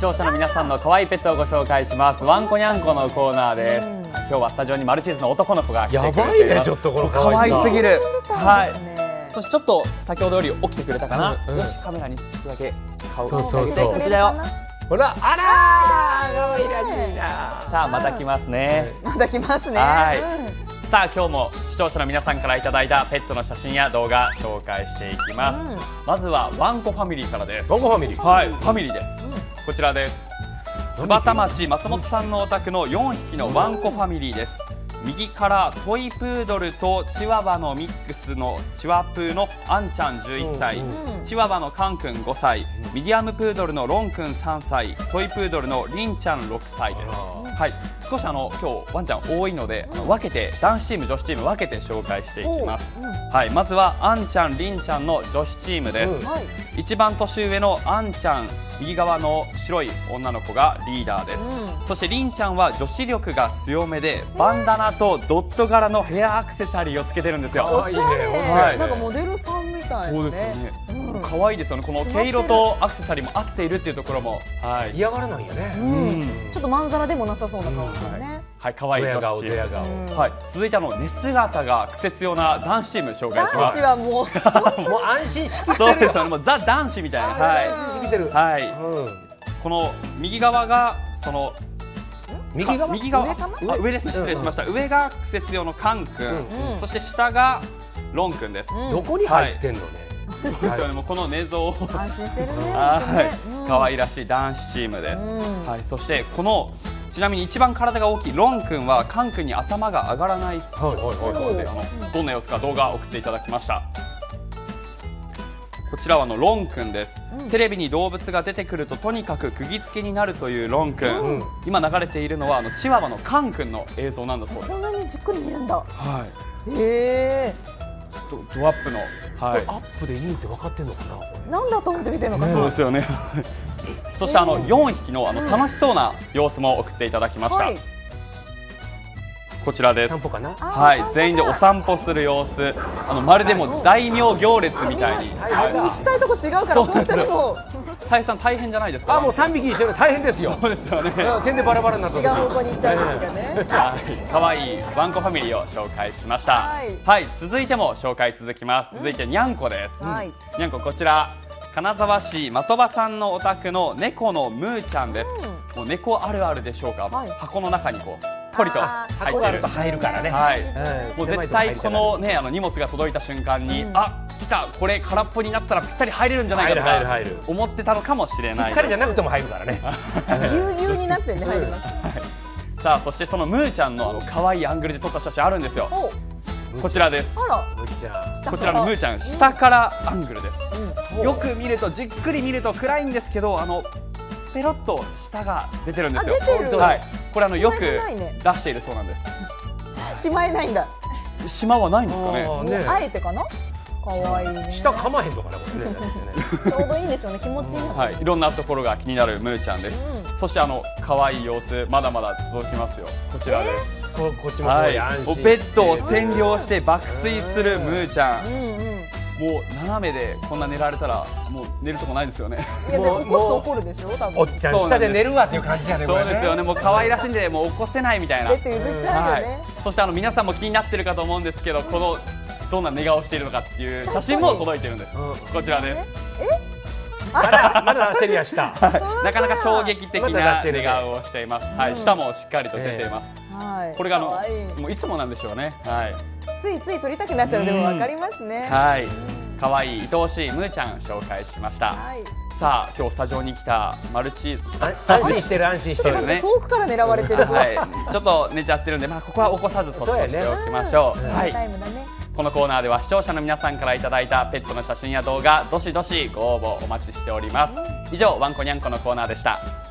聴者の皆さんの可愛いペットをご紹介しますワンコニャンコのコーナーです。今日はスタジオにマルチーズの男の子が来てくれています。 やばいね、ちょっとこの可愛すぎる。 はい。 そしてちょっと先ほどより起きてくれたかな。よし、カメラにちょっとだけ顔をそうそうそう。 こちらよ。 ほら、あらー、可愛らしいな。 さあまた来ますね。 また来ますね。 はい。さあ今日も視聴者の皆さんからいただいたペットの写真や動画紹介していきます。まずはワンコファミリーからです。 ワンコファミリー。 はい、ファミリーです。こちらです。津幡町松本さんのお宅の4匹のワンコファミリーです。右からトイプードルとチワワのミックスのチワプーのアンちゃん11歳、チワワのカンくん5歳、ミディアムプードルのロンくん3歳、トイプードルのリンちゃん6歳です。はい、少し今日ワンちゃん多いので分けて男子チーム女子チーム分けて紹介していきます。はい、まずはアンちゃんリンちゃんの女子チームです。一番年上のアンちゃん、右側の白い女の子がリーダーです。そしてリンちゃんは女子力が強めでバンダナとドット柄のヘアアクセサリーをつけてるんですよ。 おしゃれ。なんかモデルさんみたいなね。 そうですよね。可愛いですよね。この毛色とアクセサリーも合っているっていうところも、はい、 嫌がらないよね。 ちょっとまんざらでもなさそうな顔ですよね。 はい、可愛い女子チーム。はい、続いて寝姿が癖強な男子チーム紹介します。 男子はもうもう安心してる。 そうですよね。もうザ男子みたいな。はい。 安心してきてる。 はい。この右側が右側上ですね。失礼しました。上が癖強のカンくん、そして下がロンくんです。 どこに入ってんのね。 そうですよね。もうこの寝相安心してるね。 はい、可愛らしい男子チームです。はい、そしてちなみに一番体が大きいロンくんはカンくんに頭が上がらないそうで、どんな様子か動画送っていただきました。こちらはロンくんです。テレビに動物が出てくるととにかく釘付けになるというロンくん。今流れているのはチワワのカンくんの映像なんだそうです。 こんなにじっくり見るんだ。 はい。ドアップの。 はい。アップで意味って分かってんのかな。 なんだと思って見てるのかな。 そうですよね。そして4匹の楽しそうな様子も送っていただきました。こちらです。 散歩かな。 はい、全員でお散歩する様子。まるでも大名行列みたいに。 行きたいとこ違うから本当にもう。 大さん大変じゃないですか。 もう3匹一緒で大変ですよ。 そうですよね。 点でバラバラになった。 違う方向に行っちゃう時がね。 はい、可愛いワンコファミリーを紹介しました。はい、続いても紹介続きます。続いてにゃんこです。にゃんここちら。金沢市的場さんのお宅の猫のムーちゃんです。もう猫あるあるでしょうか。箱の中にすっぽりと入ってる。 入るからね。 はい。もう絶対このね荷物が届いた瞬間に来た、これ空っぽになったらぴったり入れるんじゃないかとか思ってたのかもしれない。 疲れじゃなくても入るからね。 ぎゅうぎゅうになってね入ります。 さあそしてそのムーちゃんの可愛いアングルで撮った写真あるんですよ。こちらです。こちらのムーちゃん下からアングルです。よく見るとじっくり見ると暗いんですけどペロッと舌が出てるんですよ。はい。これよく出しているそうなんです。 しまえないんだ。 しまはないんですかね。 あえてかな。可愛いね。 舌噛まへんのかなこれね。 ちょうどいいんでしょうね。気持ちいい。 はい。いろんなところが気になるムーちゃんです。そして可愛い様子まだまだ続きますよ。こちらです。 こっちもそうや。 ベッドを占領して爆睡するムーちゃん。もう斜めでこんな寝られたらもう寝るとこないですよね。 いやでも起こすと怒るでしょ多分。 おっちゃん下で寝るわっていう感じじゃね。 そうですよね。もう可愛らしいんでもう起こせないみたいな。 ベッド譲っちゃうよね。 そして皆さんも気になってるかと思うんですけどどんな寝顔しているのかっていう写真も届いてるんです。こちらです。 まだしてるやした。 なかなか衝撃的な寝顔をしています。はい、舌もしっかりと出ています。これがもういつもなんでしょうね。はい。 ついつい撮りたくなっちゃうでもわかりますね。 はい。可愛い愛おしいムーちゃん紹介しました。さあ今日スタジオに来たマルチ安心してる安心してるね。遠くから狙われてる。 はい。ちょっと寝ちゃってるんでここは起こさずそっとしておきましょう。はい。このコーナーでは視聴者の皆さんからいただいたペットの写真や動画どしどしご応募お待ちしております。以上ワンコニャンコのコーナーでした。